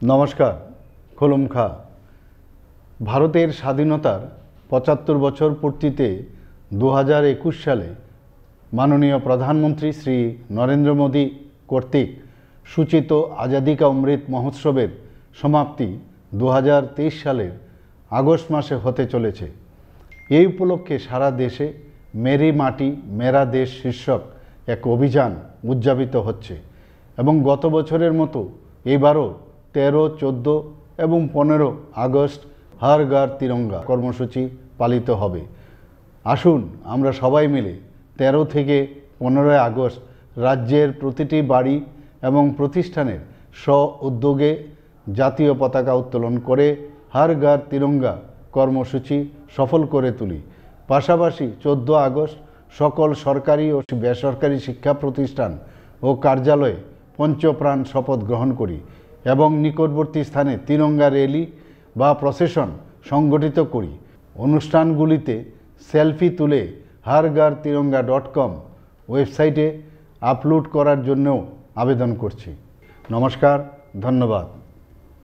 নমস্কার। খুলুমখা। ভারতের স্বাধীনতার ৭৫ বছর পূর্তিতে ২০২১ সালে মাননীয় প্রধানমন্ত্রী শ্রী নরেন্দ্র মোদী কর্তৃক সূচিত আজাদি কা অমৃত মহোৎসবের সমাপ্তি ২০২৩ সালের আগস্ট মাসে হতে চলেছে। এই উপলক্ষে সারা দেশে মেরি মাটি মেরা দেশ শীর্ষক এক অভিযান উদযাপিত হচ্ছে এবং গত বছরের মতো এবারও ১৩, ১৪ এবং ১৫ আগস্ট হর ঘর তিরঙ্গা কর্মসূচি পালিত হবে। আসুন আমরা সবাই মিলে ১৩ থেকে ১৫ আগস্ট রাজ্যের প্রতিটি বাড়ি এবং প্রতিষ্ঠানের স্ব উদ্যোগে জাতীয় পতাকা উত্তোলন করে হর ঘর তিরঙ্গা কর্মসূচি সফল করে তুলি। পাশাপাশি ১৪ আগস্ট সকল সরকারি ও বেসরকারি শিক্ষা প্রতিষ্ঠান ও কার্যালয়ে পঞ্চপ্রাণ শপথ গ্রহণ করি এবং নিকটবর্তী স্থানে তিরঙ্গা র্যালি বা প্রসেশন সংগঠিত করি। অনুষ্ঠানগুলিতে সেলফি তুলে harghar-tiranga.com ওয়েবসাইটে আপলোড করার জন্যও আবেদন করছি। নমস্কার, ধন্যবাদ।